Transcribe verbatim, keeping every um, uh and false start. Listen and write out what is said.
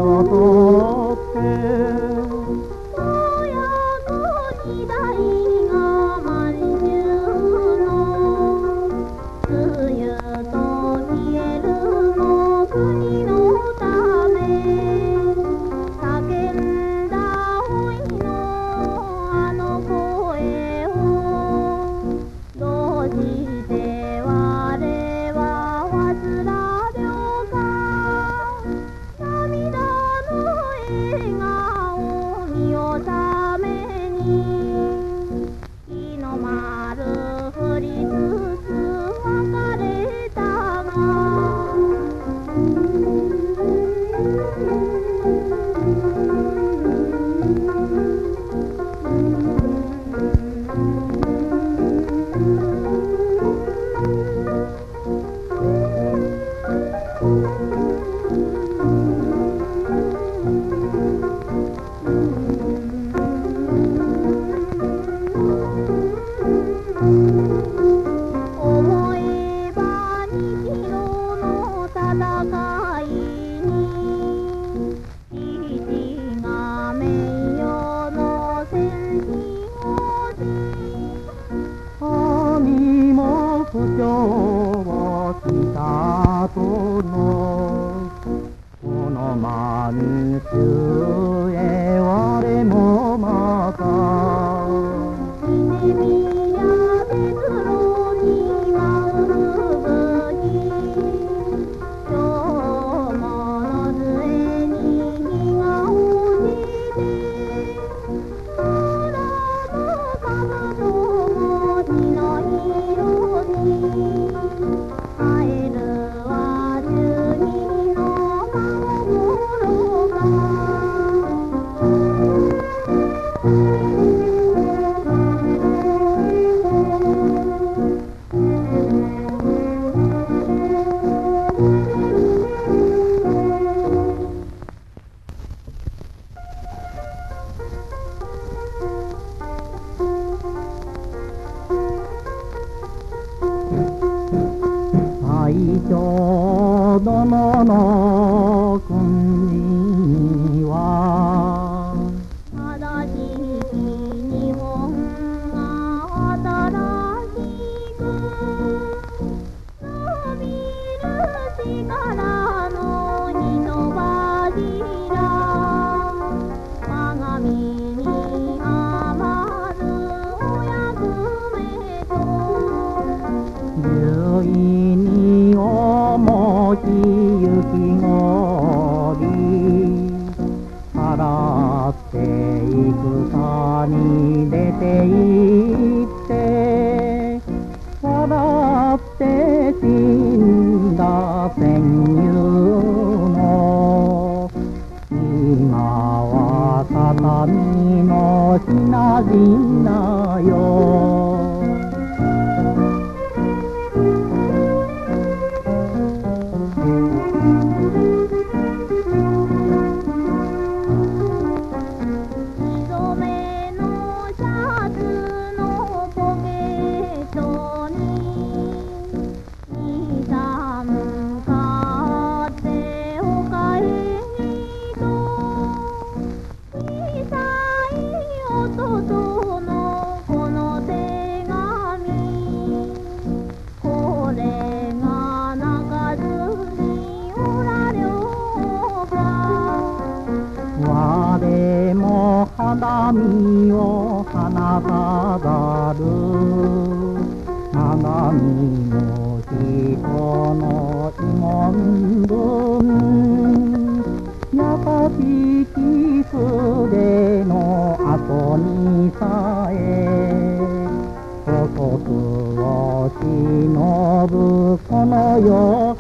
をとって親子二代が満州の梅雨と消えるの国のため叫んだ老いのあの声をどうして我は忘らりょうか。涙の笑顔見納めに日の丸降りつつ別れたが思えばにキロの戦いに父が名誉の戦士をし兄も不調をしたとのこの満州へ我もまた稲宮で黒に舞う武器今日もの杖に日が落ちて空も兜も血の色に帰るは十二の孫が大将殿の君には正しき日本が新しく伸びる力の人柱我が身に余るお役目と十二重き雪氷払って戦に出て行って笑って死んだ戦友の今は形見の品々よ染めのシャツのポケットに二三買ってお帰りと小さい弟のこの手紙これが泣かずにおらりょうか。 我も肌身を花飾る花見の人の慰問文優しき筆の後にさえ祖国を忍ぶこの世